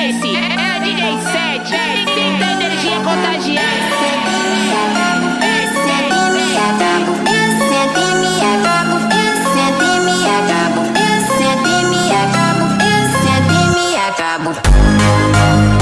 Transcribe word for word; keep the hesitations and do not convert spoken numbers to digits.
Esse é o D J sete, sinta a energia contagiante. Eu sento e me acabo, eu sento e me acabo, eu sento e me acabo, eu sento e me acabo, eu sento e me acabo.